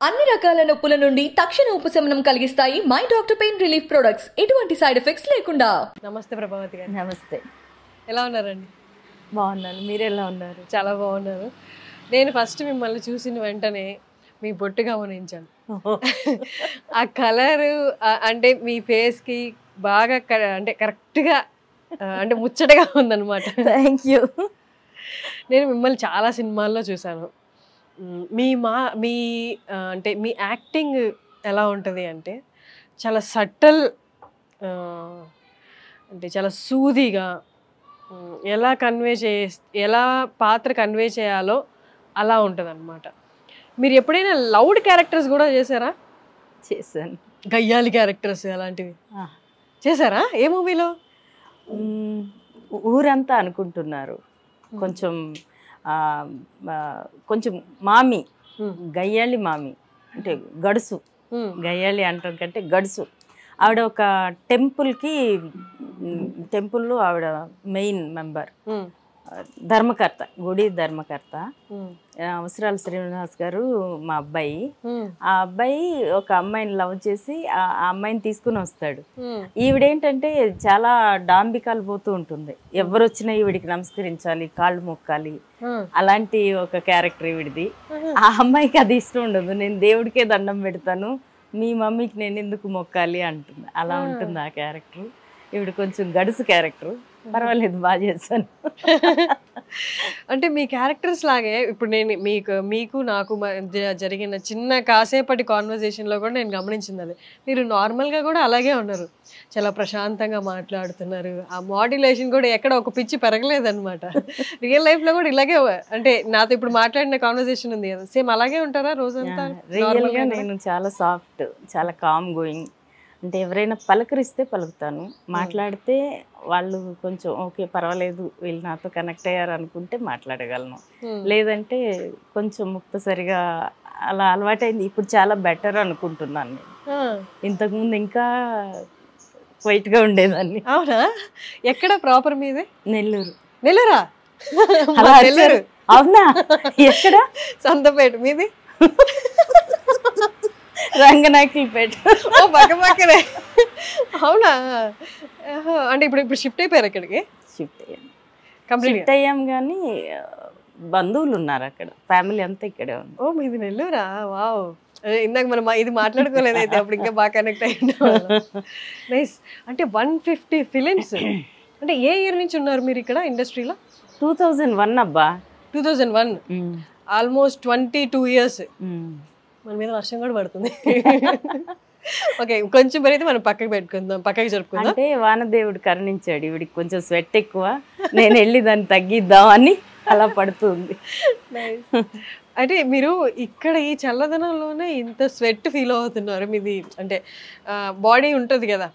అన్ని రకాల నొప్పుల నుండి తక్షణ ఉపశమనం కలిగిస్తాయి my doctor pain relief products. ఎటువంటి సైడ్ ఎఫెక్ట్స్ లేకుండా. నమస్తే ప్రభావతి గారు. నమస్తే. ఎలా ఉన్నారండి? బాగున్నాను. మీరు ఎలా ఉన్నారు? చాలా బాగున్నారు. నేను ఫస్ట్ మిమ్మల్ని చూసిన వెంటనే మీ బొట్టు గమనించాను. ఆ కలరు అంటే మీ ఫేస్కి బాగా అంటే కరెక్ట్గా అంటే ముచ్చటగా ఉందన్నమాట. Thank you. నేను మిమ్మల్ని చాలా సినిమాల్లో చూశాను. మీ అంటే మీ యాక్టింగ్ ఎలా ఉంటుంది అంటే చాలా సటల్, అంటే చాలా సూదిగా ఎలా పాత్ర కన్వే చేయాలో అలా ఉంటుంది అన్నమాట. మీరు ఎప్పుడైనా లౌడ్ క్యారెక్టర్స్ కూడా చేశారా? చేశాను. గయ్యాలి క్యారెక్టర్స్ అలాంటివి చేశారా? ఏ మూవీలో? ఊరంతా అనుకుంటున్నారు. కొంచెం కొంచెం మామి, గయ్యాలి మామి అంటే గడుసు. గయ్యాలి అంటారు కంటే గడుసు. ఆవిడ ఒక టెంపుల్లో ఆవిడ మెయిన్ మెంబర్, ధర్మకర్త, గుడి ధర్మకర్త. అవసరాల శ్రీనివాస్ గారు మా అబ్బాయి. ఆ అబ్బాయి ఒక అమ్మాయిని లవ్ చేసి ఆ అమ్మాయిని తీసుకుని వస్తాడు. ఈవిడేంటంటే చాలా డాంబికాలు పోతూ ఉంటుంది. ఎవరు వచ్చినా ఈవిడికి నమస్కరించాలి, కాళ్ళు మొక్కాలి, అలాంటి ఒక క్యారెక్టర్ ఈవిడిది. ఆ అమ్మాయికి అది ఇష్టం ఉండదు. నేను దేవుడికే దండం పెడతాను, మీ మమ్మీకి నేను ఎందుకు మొక్కాలి అంటుంది. అలా ఉంటుంది ఆ క్యారెక్టర్. ఈవిడ కొంచెం గడుసు క్యారెక్టర్. పర్వాలేదు, బాగా చేశాను. అంటే మీ క్యారెక్టర్స్ లాగే ఇప్పుడు నేను మీకు నాకు జరిగిన చిన్న కాసేపటి కాన్వర్జేషన్లో కూడా నేను గమనించింది అది. మీరు నార్మల్గా కూడా అలాగే ఉన్నారు, చాలా ప్రశాంతంగా మాట్లాడుతున్నారు. ఆ మాడ్యులేషన్ కూడా ఎక్కడ ఒక పిచ్చి పెరగలేదన్నమాట. రియల్ లైఫ్లో కూడా ఇలాగే, అంటే నాతో ఇప్పుడు మాట్లాడిన కాన్వర్జేషన్ ఉంది కదా, సేమ్ అలాగే ఉంటారా రోజంతా? రియల్గా నేను చాలా సాఫ్ట్, చాలా కామ్ గోయింగ్. అంటే ఎవరైనా పలకరిస్తే పలుకుతాను, మాట్లాడితే వాళ్ళు కొంచెం ఓకే పర్వాలేదు వీళ్ళు నాతో కనెక్ట్ అయ్యారు అనుకుంటే మాట్లాడగలను. లేదంటే కొంచెం ముక్తసరిగా అలా అలవాటైంది. ఇప్పుడు చాలా బెటర్ అనుకుంటున్నాను నేను. ఇంతకుముందు ఇంకా క్వైట్గా ఉండేదాన్ని. అవునా? ఎక్కడ ప్రాపర్ మీది? నెల్లూరు. నెల్లూరా? నెల్లూరు. అవునా? ఎక్కడ? సంతపేట. మీది? రంగనాయకులపేట. ఓ పక్కనే. అవునా? అంటే ఇప్పుడు షిఫ్ట్ అయిపోయారు అక్కడికి? షిఫ్ట్ అయ్యాం కానీ బంధువులు ఉన్నారు అక్కడ, ఫ్యామిలీ అంతా ఇక్కడే ఉంది. ఓ మీది నెల్లూరా? వావ్. ఇందాక మనం ఇది మాట్లాడుకోలేదు అయితే, అప్పుడు ఇంకా బాగా కనెక్ట్ అయ్యింది. నైస్. అంటే 150 ఫిలిమ్స్. అంటే ఏ ఇయర్ నుంచి ఉన్నారు మీరు ఇక్కడ ఇండస్ట్రీలో? 2001 అబ్బా. 2001. Almost 22 years. మన మీద వర్షం కూడా పడుతుంది. ఓకే, కొంచెం అయితే మనం పక్కకి జరుపుకుందాం. అంటే వానదేవుడు కరుణించాడు, ఇవిడికి కొంచెం స్వెట్ ఎక్కువ, నేను వెళ్ళి దాన్ని తగ్గిద్దామని అలా పడుతుంది. అంటే మీరు ఇక్కడ ఈ చల్లదనంలోనే ఇంత స్వెట్ ఫీల్ అవుతున్నారు. మీది అంటే బాడీ ఉంటుంది కదా,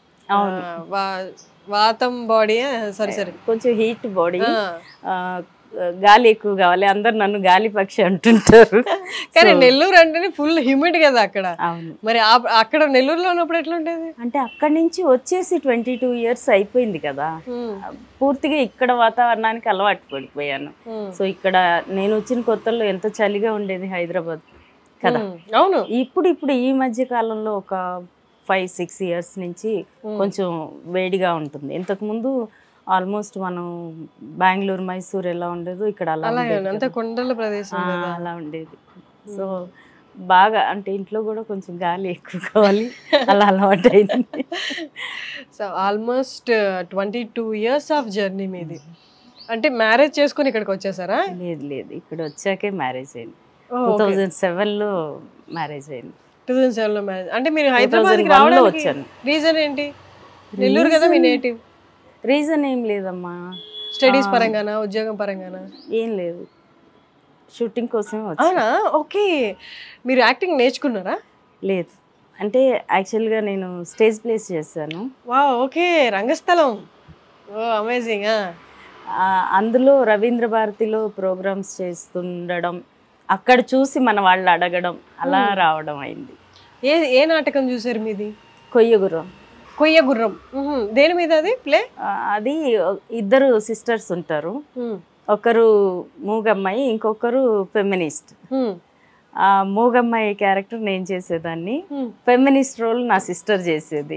వాతం బాడీ, సరే కొంచెం హీట్ బాడీ, గాలి ఎక్కువ కావాలి. అందరు నన్ను గాలి పక్షి అంటుంటారు. కానీ నెల్లూరు అంటేనే ఫుల్ హ్యూమిడ్ కదా అక్కడ. అవును. మరి అక్కడ నెల్లూరులో ఉన్నప్పుడు ఎట్లా ఉండేది? అంటే అక్కడి నుంచి వచ్చేసి 22 ఇయర్స్ అయిపోయింది కదా, పూర్తిగా ఇక్కడ వాతావరణానికి అలవాటు పడిపోయాను. సో ఇక్కడ నేను వచ్చిన కొత్తల్లో ఎంత చలిగా ఉండేది హైదరాబాద్ కదా. అవును. ఇప్పుడు ఈ మధ్య కాలంలో ఒక 5-6 ఇయర్స్ నుంచి కొంచెం వేడిగా ఉంటుంది. ఇంతకుముందు ఆల్మోస్ట్ మనం బెంగళూరు, మైసూర్ ఎలా ఉండేదో ఇక్కడ అలా కొండల ప్రదేశం అలా ఉండేది. సో బాగా అంటే ఇంట్లో కూడా కొంచెం గాలి ఎక్కువ కావాలి, అలా అలవాటు అయింది. So almost 22 years of journey మీది. అంటే మ్యారేజ్ చేసుకుని ఇక్కడికి వచ్చేసారా? లేదు, ఇక్కడ వచ్చాకే మ్యారేజ్ అయింది. 2007లో మ్యారేజ్ అయింది. 2007లో మ్యారేజ్. అంటే మీరు హైదరాబాద్కి రావడానికి వచ్చాను. రీజన్ ఏంటి? నెల్లూరు కదా మీ నేటివ్. రీజన్ ఏం లేదమ్మా. స్టడీస్ పరంగానా, ఉద్యోగం పరంగానా? ఏం లేదు, షూటింగ్ కోసమే. అవునా? ఓకే. మీరు యాక్టింగ్ నేర్చుకున్నారా? లేదు, అంటే యాక్చువల్గా నేను స్టేజ్ ప్లేస్ చేశాను. వా, ఓకే. రంగస్థలం. ఓ అమేజింగ్. అందులో రవీంద్ర భారతిలో ప్రోగ్రామ్స్ చేస్తుండడం, అక్కడ చూసి మన వాళ్ళు అడగడం, అలా రావడం అయింది. ఏ నాటకం చూసారు మీది? కొయ్యగుర్రం. దేని మీద అది ప్లే? అది ఇద్దరు సిస్టర్స్ ఉంటారు, ఒకరు మూగమ్మాయి, ఇంకొకరు ఫెమినిస్ట్. ఆ మూగమ్మాయి క్యారెక్టర్ నేను చేసేదాన్ని, ఫెమినిస్ట్ రోల్ నా సిస్టర్ చేసేది.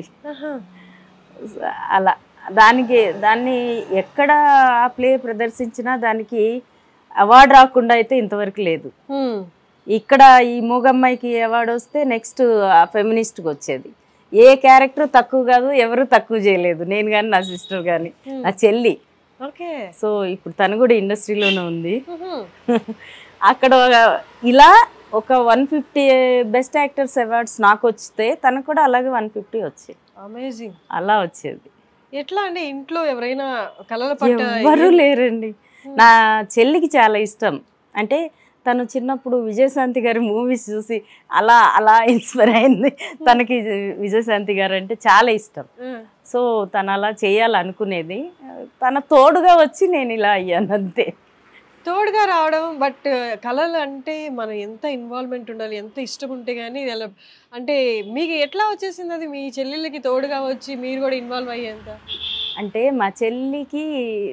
అలా దాన్ని ఎక్కడ ఆ ప్లే ప్రదర్శించినా దానికి అవార్డు రాకుండా అయితే ఇంతవరకు లేదు. ఇక్కడ ఈ మూగమ్మాయికి అవార్డు వస్తే నెక్స్ట్ ఆ ఫెమినిస్ట్కి వచ్చేది. ఏ క్యారెక్టర్ తక్కువ కాదు, ఎవరు తక్కువ చేయలేదు, నేను కానీ నా సిస్టర్ కానీ నా చెల్లి. సో ఇప్పుడు తను కూడా ఇండస్ట్రీలోనే ఉంది. అక్కడ ఇలా ఒక 150 బెస్ట్ యాక్టర్స్ అవార్డ్స్ నాకు వస్తే తనకు కూడా అలాగే 150 వచ్చాయి. అమేజింగ్. అలా వచ్చేది. ఎట్లా అంటే ఇంట్లో ఎవరైనా కళల ఎవరు లేరండి. నా చెల్లికి చాలా ఇష్టం. అంటే తను చిన్నప్పుడు విజయశాంతి గారి మూవీస్ చూసి అలా అలా ఇన్స్పైర్ అయింది. తనకి విజయశాంతి గారు అంటే చాలా ఇష్టం. సో తను అలా చేయాలనుకునేది. తన తోడుగా వచ్చి నేను ఇలా అయ్యాను అంతే. తోడుగా రావడం. బట్ కళలు అంటే మనం ఎంత ఇన్వాల్వ్మెంట్ ఉండాలి, ఎంత ఇష్టం ఉంటే కానీ అలా అంటే మీకు ఎట్లా వచ్చేసింది అది? మీ చెల్లెళ్ళకి తోడుగా వచ్చి మీరు కూడా ఇన్వాల్వ్ అయ్యేంత? అంటే మా చెల్లికి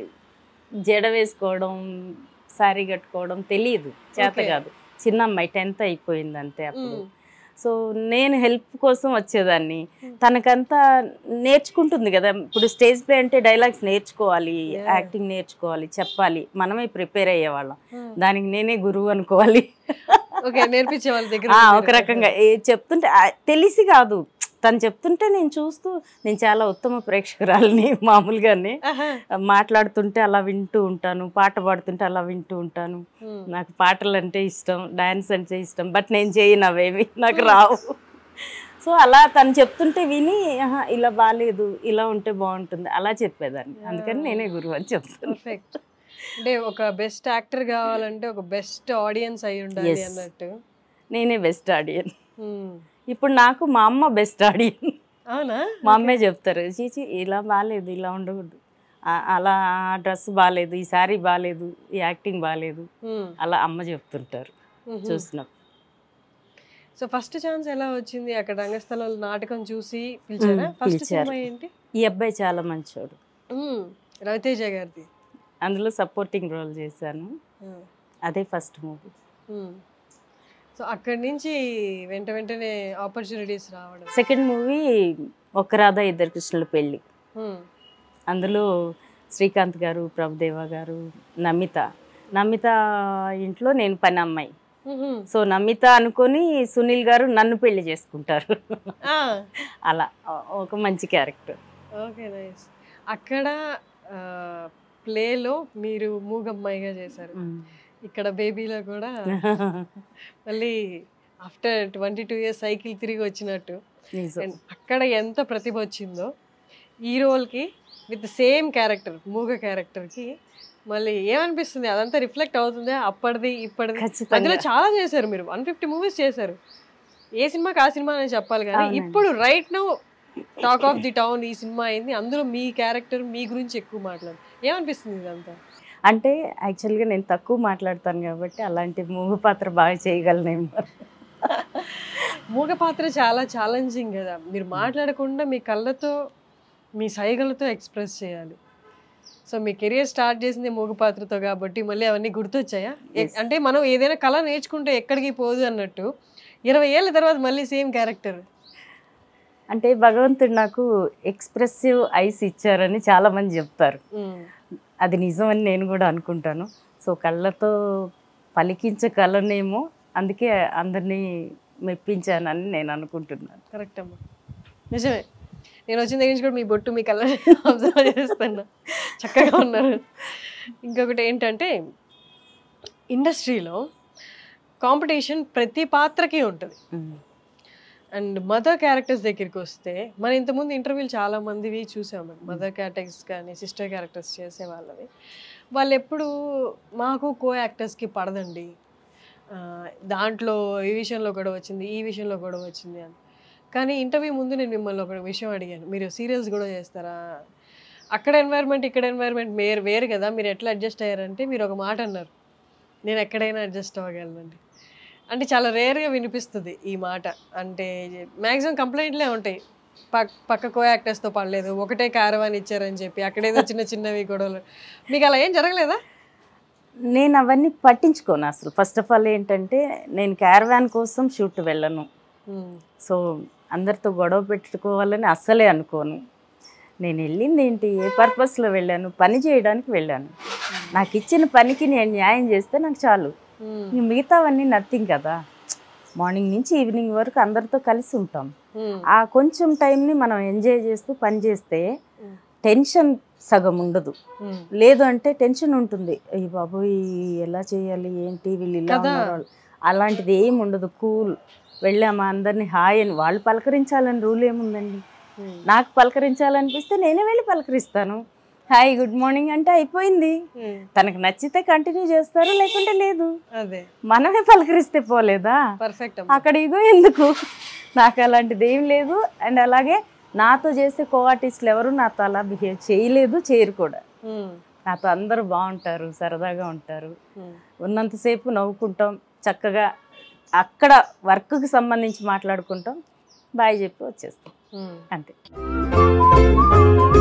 జడ వేసుకోవడం, శారీ కట్టుకోవడం తెలియదు, చేత కాదు. చిన్న అమ్మాయి 10th అయిపోయింది అంతే అప్పుడు. సో నేను హెల్ప్ కోసం వచ్చేదాన్ని. తనకంతా నేర్చుకుంటుంది కదా. ఇప్పుడు స్టేజ్ ప్లే అంటే డైలాగ్స్ నేర్చుకోవాలి, యాక్టింగ్ నేర్చుకోవాలి, చెప్పాలి. మనమే ప్రిపేర్ అయ్యేవాళ్ళం. దానికి నేనే గురువు అనుకోవాలి. నేర్పించే వాళ్ళ దగ్గర ఒక రకంగా చెప్తుంటే తెలిసి కాదు, తను చెప్తుంటే నేను చూస్తూ, నేను చాలా ఉత్తమ ప్రేక్షకురాలని. మామూలుగానే మాట్లాడుతుంటే అలా వింటూ ఉంటాను, పాట పాడుతుంటే అలా వింటూ ఉంటాను. నాకు పాటలు అంటే ఇష్టం, డాన్స్ అంటే ఇష్టం. బట్ నేను చేయను అవేవి, నాకు రావు. సో అలా తను చెప్తుంటే విని ఇలా బాగాలేదు, ఇలా ఉంటే బాగుంటుంది అలా చెప్పేదాన్ని. అందుకని నేనే గురువు అని చెప్తాను. అంటే ఒక బెస్ట్ యాక్టర్ కావాలంటే ఒక బెస్ట్ ఆడియన్స్ అయి ఉండాలి అన్నట్టు. నేనే బెస్ట్ ఆడియన్. ఇప్పుడు నాకు మా అమ్మ బెస్ట్ ఆడియన్. అవునా? మా అమ్మే చెప్తారు, చీచి ఇలా బాగాలేదు, ఇలా ఉండకూడదు, అలా ఆ డ్రెస్ బాగాలేదు, ఈ శారీ బాగాలేదు, ఈ యాక్టింగ్ బాగాలేదు, అలా అమ్మ చెప్తుంటారు చూసినప్పుడు. సో ఫస్ట్ ఛాన్స్ ఎలా వచ్చింది? అక్కడ రంగస్థలంలో నాటకం చూసి పిలిచారా? ఫస్ట్ సినిమా ఏంటి? ఈ అబ్బాయి చాలా మంచోడు, రవితేజ గారిది. అందులో సపోర్టింగ్ రోల్ చేశాను. అదే ఫస్ట్ మూవీ. సో అక్కడి నుంచి వెంటనే ఆపర్చునిటీస్ రావడం. సెకండ్ మూవీ ఒక రాధా ఇద్దరు కృష్ణుల పెళ్ళి. అందులో శ్రీకాంత్ గారు, ప్రభుదేవ గారు, నమిత ఇంట్లో నేను పని అమ్మాయి. సో నమిత అనుకొని సునీల్ గారు నన్ను పెళ్లి చేసుకుంటారు. అలా ఒక మంచి క్యారెక్టర్. Okay, nice. అక్కడ ప్లేలో మీరు మూగమ్మాయిగా చేశారు, ఇక్కడ బేబీలో కూడా మళ్ళీ ఆఫ్టర్ 22 years సైకిల్ తిరిగి వచ్చినట్టు. అక్కడ ఎంత ప్రతిభ వచ్చిందో ఈ రోల్కి విత్ సేమ్ క్యారెక్టర్, మూగ క్యారెక్టర్కి మళ్ళీ ఏమనిపిస్తుంది? అదంతా రిఫ్లెక్ట్ అవుతుందా అప్పటిది ఇప్పటిది? అందులో చాలా చేశారు మీరు, 150 movies చేశారు. ఏ సినిమాకి ఆ సినిమా అని చెప్పాలి కానీ ఇప్పుడు right now talk of the town ఈ సినిమా అయింది. అందులో మీ క్యారెక్టర్, మీ గురించి ఎక్కువ మాట్లాడు. ఏమనిపిస్తుంది ఇదంతా? అంటే యాక్చువల్గా నేను తక్కువ మాట్లాడతాను కాబట్టి అలాంటి మూగ పాత్ర బాగా చేయగలనేమో. మూగ పాత్ర చాలా ఛాలెంజింగ్ కదా. మీరు మాట్లాడకుండా మీ కళ్ళతో, మీ సైగలతో ఎక్స్ప్రెస్ చేయాలి. సో మీ కెరియర్ స్టార్ట్ చేసింది మూగ పాత్రతో కాబట్టి మళ్ళీ అవన్నీ గుర్తొచ్చాయా? అంటే మనం ఏదైనా కళ నేర్చుకుంటే ఎక్కడికి పోదు అన్నట్టు 20 ఏళ్ళ తర్వాత మళ్ళీ సేమ్ క్యారెక్టర్. అంటే భగవంతుడు నాకు ఎక్స్ప్రెసివ్ ఐస్ ఇచ్చారని చాలామంది చెప్తారు. అది నిజమని నేను కూడా అనుకుంటాను. సో కళ్ళతో పలికించగలనేమో, అందుకే అందరినీ మెప్పించానని నేను అనుకుంటున్నాను. కరెక్ట్ అమ్మా, నిజమే. నేను వచ్చిన దగ్గర నుంచి కూడా మీ బొట్టు, మీ కళ్ళ అబ్జర్వ్ చేస్తున్నా, చక్కగా ఉన్నారు. ఇంకొకటి ఏంటంటే ఇండస్ట్రీలో కాంపిటీషన్ ప్రతి పాత్రకి ఉంటుంది. అండ్ మదర్ క్యారెక్టర్స్ దగ్గరికి వస్తే మనం ఇంతకుముందు ఇంటర్వ్యూలు చాలా మందివి చూసాము. మదర్ క్యారెక్టర్స్ కానీ సిస్టర్ క్యారెక్టర్స్ చేసే వాళ్ళవి, వాళ్ళు ఎప్పుడు మాకు కో యాక్టర్స్కి పడదండి, దాంట్లో ఈ విషయంలో కూడా వచ్చింది, ఈ విషయంలో కూడా వచ్చింది అని. కానీ ఇంటర్వ్యూ ముందు నేను మిమ్మల్ని ఒక విషయం అడిగాను, మీరు సీరియల్స్ కూడా చేస్తారా, అక్కడ ఎన్వైర్న్మెంట్ ఇక్కడ ఎన్వైర్న్మెంట్ వేరు కదా, మీరు ఎట్లా అడ్జస్ట్ అయ్యారంటే మీరు ఒక మాట అన్నారు, నేను ఎక్కడైనా అడ్జస్ట్ అవ్వగలనండి. అంటే చాలా రేర్గా వినిపిస్తుంది ఈ మాట. అంటే మ్యాక్సిమం కంప్లైంట్లే ఉంటాయి, పక్క కో యాక్టర్స్తో పడలేదు, ఒకటే క్యారవాన్ ఇచ్చారని చెప్పి అక్కడేదో చిన్నవి గొడవలు. మీకు అలా ఏం జరగలేదా? నేను అవన్నీ పట్టించుకోను అసలు. ఫస్ట్ ఆఫ్ ఆల్ ఏంటంటే నేను క్యారవాన్ కోసం షూట్ వెళ్ళను. సో అందరితో గొడవ పెట్టుకోవాలని అస్సలే అనుకోను. నేను వెళ్ళింది ఏంటి, ఏ పర్పస్లో వెళ్ళాను, పని చేయడానికి వెళ్ళాను. నాకు ఇచ్చిన పనికి నేను న్యాయం చేస్తే నాకు చాలు. ఇంక మిగతావన్నీ నథింగ్ కదా. మార్నింగ్ నుంచి ఈవినింగ్ వరకు అందరితో కలిసి ఉంటాం. ఆ కొంచెం టైంని మనం ఎంజాయ్ చేస్తూ పని చేస్తే టెన్షన్ సగం ఉండదు. లేదు అంటే టెన్షన్ ఉంటుంది, అయ్యి బాబోయ్ ఎలా చేయాలి ఏంటి వీళ్ళు ఇలా ఉన్నారు, అలాంటిది ఏమి ఉండదు. కూల్ వెళ్ళామా అందరినీ హాయ్ అని, వాళ్ళు పలకరించాలని రూల్ ఏముందండి. నాకు పలకరించాలనిపిస్తే నేనే వెళ్ళి పలకరిస్తాను. హాయ్ గుడ్ మార్నింగ్ అంటే అయిపోయింది. తనకు నచ్చితే కంటిన్యూ చేస్తారు, లేకుంటే లేదు. మనమే పలకరిస్తే పోలేదా, అక్కడ ఇగో ఎందుకు. నాకు అలాంటిది ఏం లేదు. అండ్ అలాగే నాతో చేసే కో ఆర్టిస్టులు ఎవరు నాతో అలా బిహేవ్ చేయలేదు, చేయరు కూడా. నాతో అందరూ బాగుంటారు, సరదాగా ఉంటారు. ఉన్నంతసేపు నవ్వుకుంటాం, చక్కగా అక్కడ వర్క్కి సంబంధించి మాట్లాడుకుంటాం, బాయ్ చెప్పి వచ్చేస్తాం అంతే.